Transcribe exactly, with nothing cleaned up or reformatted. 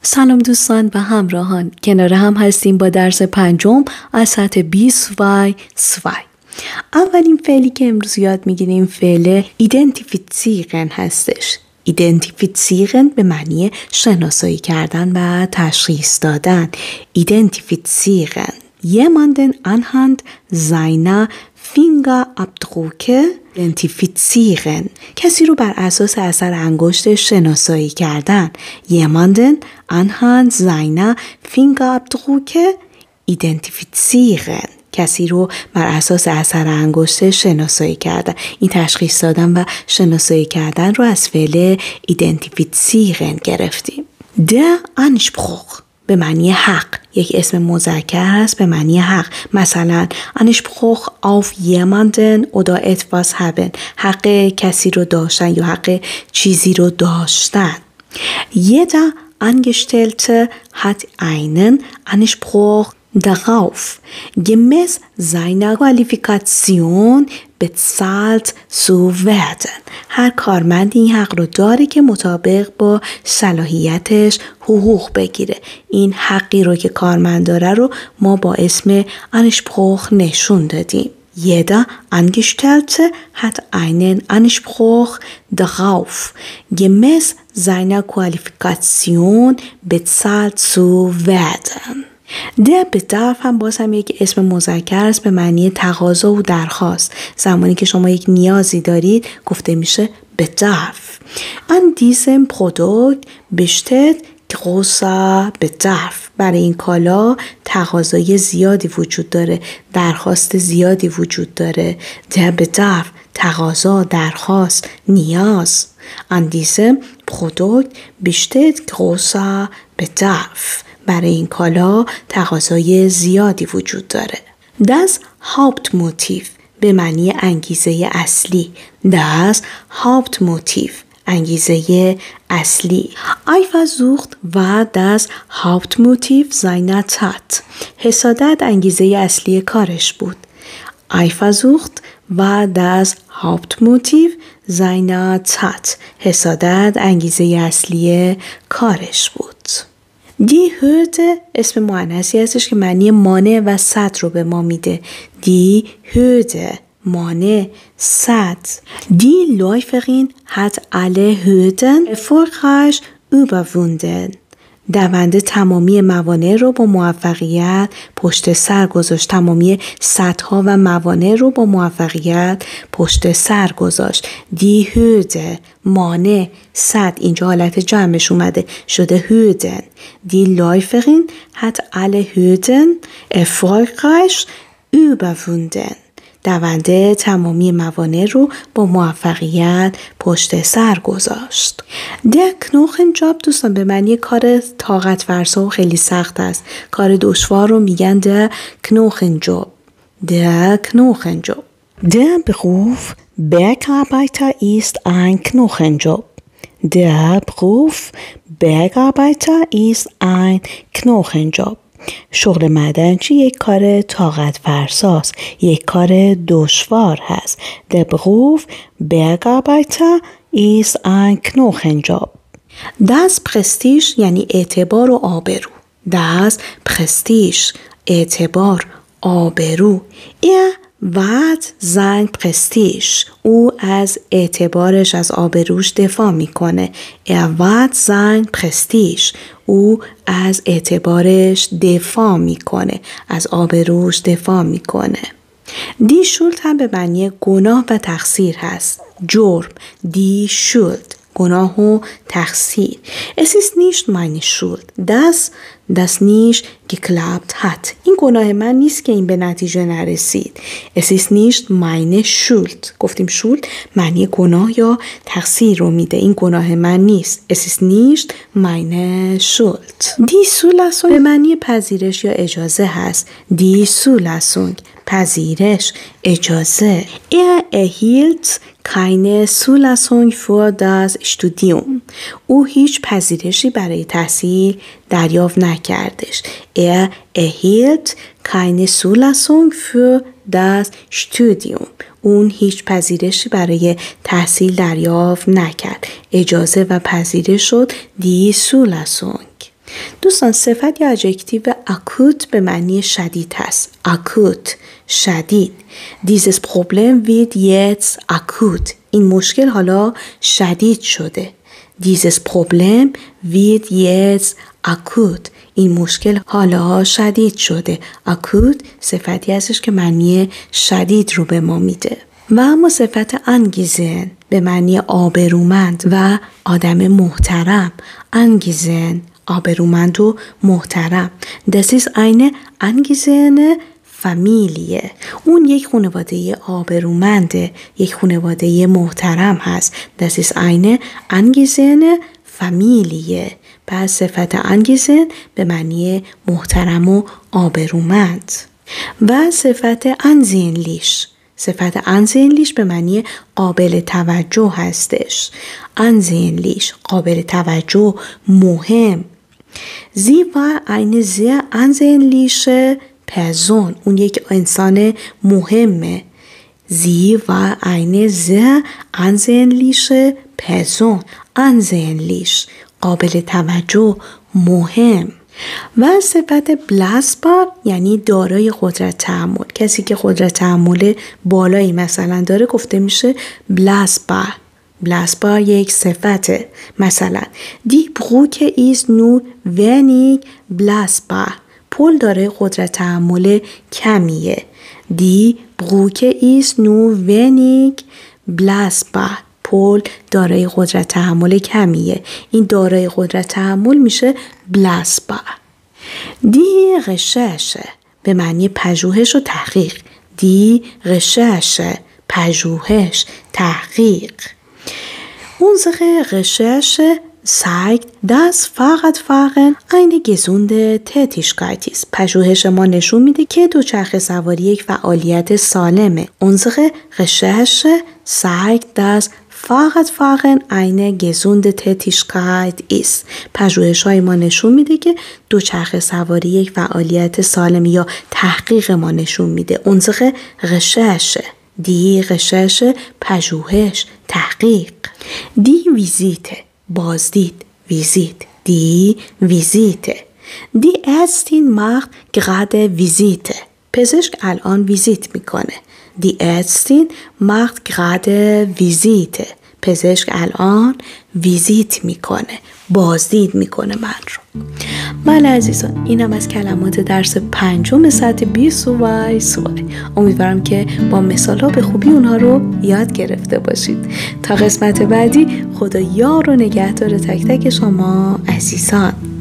سلام دوستان و همراهان، کنار هم هستیم با درس پنجم از سطح بیست و دو. اولین فعلی که امروز یاد میگیریم فعل ایدنتیفیتسیرن هستش. ایدنتیفیتسیرن به معنی شناسایی کردن و تشخیص دادن. ایدنتیفیتسیرن jemanden anhand seiner Fingerabdrücke identifizieren. کسی رو بر اساس اثر انگشت شناسایی کردن. jemanden anhand seiner Fingerabdrücke identifizieren. کسی رو بر اساس اثر انگشت شناسایی کردن. این تشخیص دادن و شناسایی کردن رو از فعل identifizieren گرفتیم. Der Anspruch به معنی حق، یک اسم مذکر هست به معنی حق. مثلا Anspruch auf jemanden oder etwas haben، حق کسی رو داشتن یا حق چیزی رو داشتن. Jeder Angestellte hat einen Anspruch darauf, gemäß seiner Qualifikation bezahlt zu werden. هر کارمندی این حق رو داره که مطابق با صلاحیتش حقوق بگیره. این حقی رو که کارمند داره رو ما با اسم Anspruch نشون دادیم. Jeder Angestellte hat einen Anspruch darauf, gemäß seiner Qualifikation bezahlt zu werden. در bedarf هم باز هم یک اسم مذکر است به معنی تقاضا و درخواست. زمانی که شما یک نیازی دارید گفته میشه bedarf. An diesem Produkt besteht großer Bedarf. برای این کالا تقاضای زیادی وجود داره، درخواست زیادی وجود داره. der bedarf تقاضا، درخواست، نیاز. An diesem Produkt besteht großer Bedarf. برای این کالا تقاضای زیادی وجود داره. Das Hauptmotiv به معنی انگیزه اصلی. Das Hauptmotiv انگیزه اصلی. Eifersucht war das Hauptmotiv seiner Tat. حسادت انگیزه اصلی کارش بود. Eifersucht war das Hauptmotiv seiner Tat. حسادت انگیزه اصلی کارش بود. دی هرده اسم مؤنثی هستش که معنی مانع و سد رو به ما میده. دی هرده مانع، سد. دی Läuferin hat alle Hürden erfolgreich überwunden. دونده تمامی موانع رو با موفقیت پشت سر گذاشت. تمامی سدها و موانع رو با موفقیت پشت سر گذاشت. دی هرده مانع، سد اینجا حالت جمعش اومده شده هردن. دی Läuferin hat alle Hürden erfolgreich überwunden. دونده تمامی موانع رو با موفقیت پشت سر گذاشت. Der Knochenjob دوستان به معنی کار طاقت فرسا و خیلی سخت است. کار دشوار رو میگن der Knochenjob. Der Knochenjob. Der Beruf Bergarbeiter ist ein Knochenjob. Der Beruf Bergarbeiter ist ein Knochenjob. شغل معدنچی یک کار طاقت فرساست، یک کار دشوار هست. Der Beruf Bergarbeiter ist ein Knochenjob. Das Prestige یعنی اعتبار و آبرو. Das Prestige اعتبار، آبرو. Er wahrt sein Prestige. او از اعتبارش، از آبروش دفاع میکنه. Er wahrt sein Prestige. او از اعتبارش دفاع میکنه، از آبروش دفاع میکنه. دی شولد هم به معنی گناه و تقصیر هست. جرم، دی شولد، گناه و تقصیر. Es ist nicht meine Schuld, dass das nicht geklappt hat. این گناه من نیست که این به نتیجه نرسید. Es ist nicht meine Schuld. گفتیم شولد معنی گناه یا تقصیر رو میده. این گناه من نیست. Es ist nicht meine Schuld. Die Zulassung به معنی پذیرش یا اجازه هست. Die Zulassung پذیرش، اجازه. Er erhielt keine Zulassung für das Studium. او هیچ پذیرشی برای تحصیل دریافت نکردش. Er erhielt keine Zulassung für das Studium. اون هیچ پذیرشی برای تحصیل دریافت نکرد. اجازه و پذیرش شد die Zulassung. دوستان صفت یا ادجکتیو اکوت به معنی شدید هست. اکوت، شدید. Dieses Problem wird jetzt akut. این مشکل حالا شدید شده. Dieses Problem wird jetzt akut. این مشکل حالا شدید شده. اکوت صفتی هستش که معنی شدید رو به ما میده. و اما صفت انگیزن به معنی آبرومند و آدم محترم. انگیزن، آبرومند و محترم. Das ist eine angesehene Familie. اون یک خانواده آبرومنده، یک خانواده محترم هست. Das ist eine angesehene Familie. پس صفت انگیزن به معنی محترم و آبرومند. و صفت انزینلیش، صفت انزینلیش به معنی قابل توجه هستش. انزینلیش، قابل توجه، مهم. Sie war eine sehr ansehnliche Person. اون یک انسان مهمه. Sie war eine sehr ansehnliche Person. ansehnlich، قابل توجه، مهم. و صفت بلاسبار یعنی دارای قدرت تحمل. کسی که قدرت تحمل بالایی مثلا داره گفته میشه بلاسبار. بلاسبار یک صفته. مثلا دی بروکه ایز نو ونیگ بلاسبار. پل داره قدرت تحمل کمیه. دی بروکه ایز نو ونیگ بلاسبار. پل دارای قدرت تحمل کمیه. این دارای قدرت تحمل میشه بلاسبار. دی رششه به معنی پژوهش و تحقیق. دی رششه، پژوهش، تحقیق. Unsere Recherche zeigt, dass Fahrradfahren eine gesunde Tätigkeit ist. پژوهش ما نشون میده که دوچرخه سواری یک فعالیت سالمه. Unsere Recherche zeigt, dass Fahrradfahren eine gesunde Tätigkeit ist. پژوهش های ما نشون میده که دوچرخه سواری یک فعالیت سالم یا تحقیق ما نشون میده. Unsere Recherche، دی Recherche، پژوهش، تحقیق. دی ویزیته، بازدید، ویزیت. دی ویزیته. دی Ärztin macht gerade Visite. پزشک الان ویزیت میکنه. دی Ärztin macht gerade Visite. پزشک الان ویزیت میکنه، بازدید میکنه من رو. بله عزیزان، اینم از کلمات درس پنجم سطح بی سوای سوای. امیدوارم که با مثال ها به خوبی اونها رو یاد گرفته باشید. تا قسمت بعدی، خدا یار و نگهدار تک تک شما عزیزان.